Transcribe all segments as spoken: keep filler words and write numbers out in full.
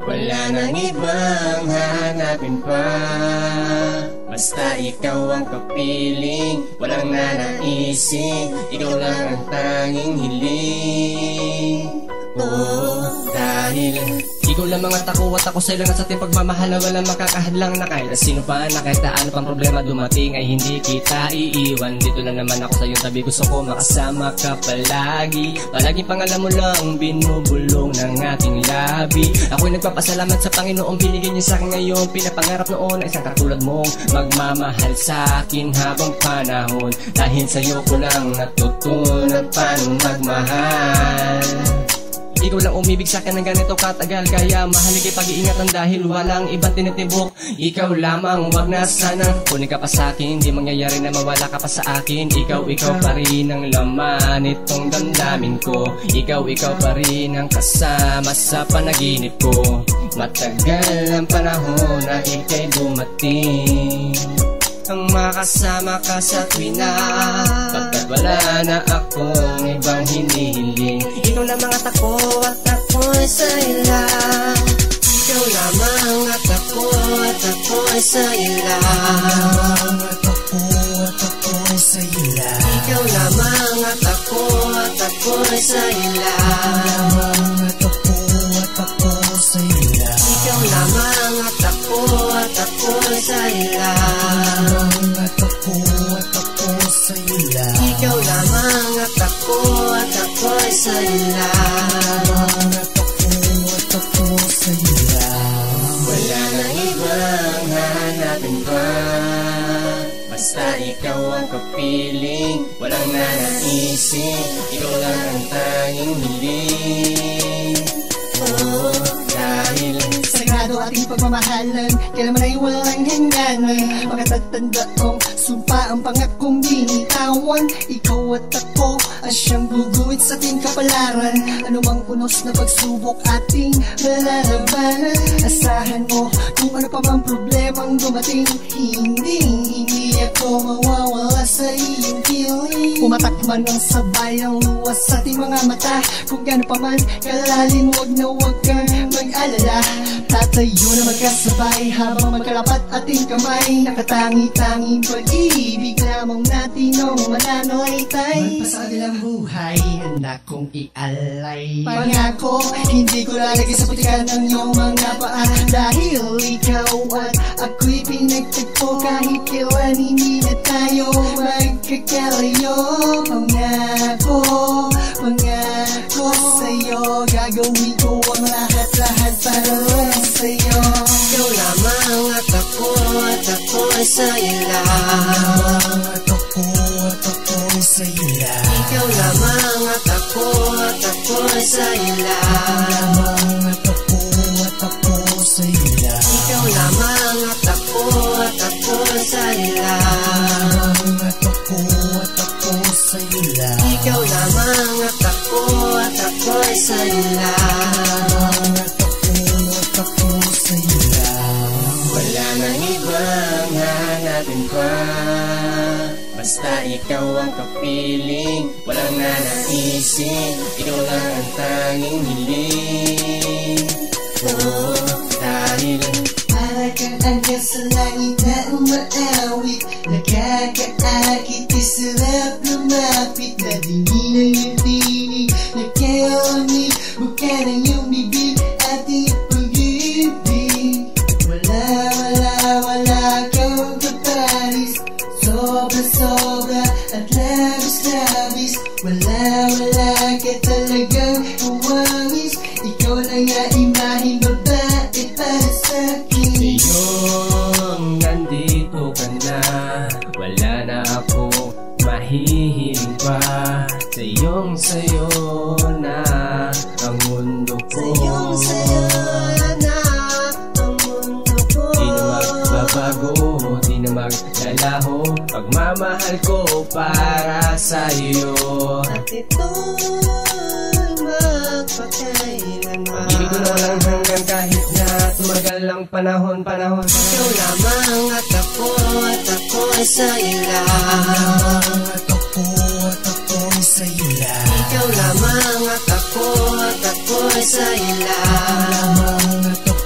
Wala nang ibang hahanapin pa, basta ikaw ang kapiling. Walang nanaisin, ikaw lang ang tanging hiling. Oh, dahil ikaw lang mga tako at ako sa'yo lang at sa ating pagmamahal na walang makakahadlang na kahit sino pa na kahit ano pang problema dumating ay hindi kita iiwan. Dito lang naman ako sa iyong tabi, gusto ko makasama ka palagi. Palaging pangalan mo lang binubulong ng ating labi. Ako'y nagpapasalamat sa Panginoong binigyan niya sa akin ngayon. Pinapangarap noon na isang katulad mong magmamahal sa akin habang panahon. Dahil sa'yo ko lang natutunan paano magmahal. Ikaw lang umibig sa akin ng ganito katagal, kaya mahal kay pag-iingatan dahil walang ibang tinitibok. Ikaw lamang, wag na sana kunin ka pa sa akin, di mangyayari na mawala ka pa sa akin. Ikaw, ikaw pa rin ang laman itong damdamin ko. Ikaw, ikaw pa rin ang kasama sa panaginip ko. Matagal ang panahon na ika'y dumating, ang makasama ka sa tuwina, pagkat wala na akong ibang hinihiling. Ikaw lamang at ako at ako'y sa'yo lang. Ikaw lamang at ako at ako'y sa'yo lang. At ako at ako'y sa'yo lang. Ikaw lamang at ako at ako'y sa'yo lang. At ako at ako'y sa'yo lang. Ikaw lamang at ako at ako'y sa'yo lang. At ako at ako sa'yo lang. Ikaw lamang at ako at ako'y sa'yo lang. At ako at ako sa'yo lang. Wala nang ibang hahanapin pa, basta ikaw ang kapiling. Walang nanaisin, ikaw lang ang tanging hiling. Oh, dahil sagrado ating pagmamahalan, kailanman ay walang hangganan. Pagkatatanda kong sumpa ang pangakong binitawan. Ikaw at ako ang siyang guguhit sa ating kapalaran. Anumang unos na pagsubok ating malalabanan. Asahan mo kung ano pa mang problemang dumating, hindi, hindi ako mawawala sa iyong piling. Pumatak man ang sabay ang luwas sa ating mga mata, kung gano'n pa man kalalim, huwag na huwag kang mag-alala. Tatayo na magkasabay habang magkalapat ating kamay. Nakatangi-tanging pag-ibig lamang natin ang mananalaytay. Magpasadilang buhay, handa kong ialay. Pangako, hindi ko lalagay sa putikan ng iyong mga paa, dahil ikaw at ako'y pinagtagpo. Kahit kailan hindi na tayo magkakalayo. Pangako, pangako sa'yo, gagawin ko ang lahat-lahat para lang sa'yo. Ikaw lamang at ako at ako'y sa'yo lang. At ako at ako'y sa'yo lang. Ikaw lamang at ako at ako'y sa'yo lang. At ako at ako sa'yo lang. Ikaw lamang at ako at ako'y sa'yo lang. At ako at ako sa'yo lang. Ikaw lamang at ako at ako'y sa'yo lang. At ako at ako sa'yo lang. Wala nang ibang hahanapin pa, basta ikaw ang kapiling. Walang nanaisin, ikaw lang ang tanging hiling. Oh, dahil para kang hanggang sa langit na umaawit, nakakaakit, sarap lumapit. Nadingin ang iyong tinig, nagkalamig, buka ng iyong bibig, ating pag-ibig. Wala, wala, wala kang kaparis, sobra-sobra at labis-labis. Wala, wala ka talagang uwangis, ikaw lang nga imaheng babae para sa'kin. Sa'yong nandito ka na, wala na ako mahihiling pa. Sa'yong sa'yo na ang mundo ko. Sa'yong sa'yo na ang mundo ko. Di na magbabago, di na maglalaho, pagmamahal ko para sa'yo. At ito'y magpakailanman. Ibig ko na walang hanggang kahit na tumagal ang panahon, panahon, panahon. Ikaw lamang at ako at ako'y sa'yo lang. At ako at ako'y sa'yo lang. Ikaw lamang at ako at ako'y sa'yo lang. At ako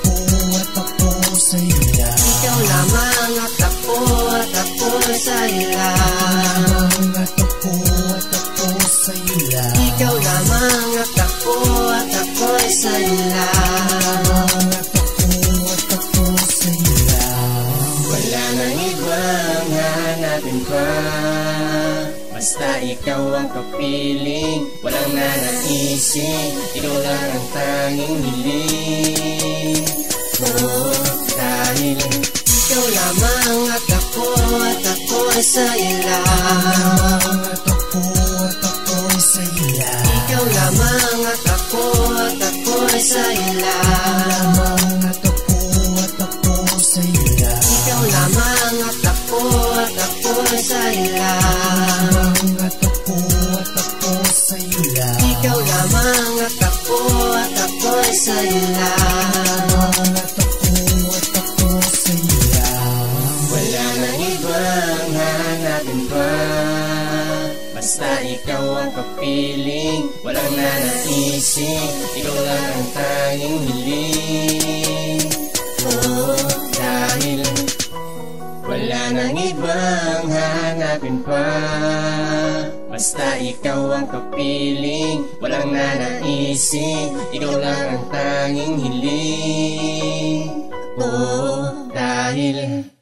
sa'yo lang. At ako, at ako sa'yo lang. Wala nang ibang hanapin pa, basta ikaw ang kapiling. Walang nanaisin, ikaw lang ang tanging hiling. Oh, dahil ikaw lamang at ako, at ako ay sa'yo lang. At ako, at ako ay sa'yo lang. Ikaw lamang at ako, at ako ay sa'yo lang. Lamang at ako, at ako sa'yo lang. Ikaw lamang at ako, at ako ay sa'yo lang. Lamang at ako, at ako sa'yo lang. Ikaw lamang at ako, at ako ay sa'yo lang. Lamang at ako, at ako sa'yo lang. Wala nang ibang hanapin pa, basta ikaw ang kapiling. Walang nanaisin, ikaw lang ang tanging hiling. Oh, dahil wala nang ibang hanapin pa, basta ikaw ang kapiling. Walang nanaisin, ikaw lang ang tanging hiling. Oh, dahil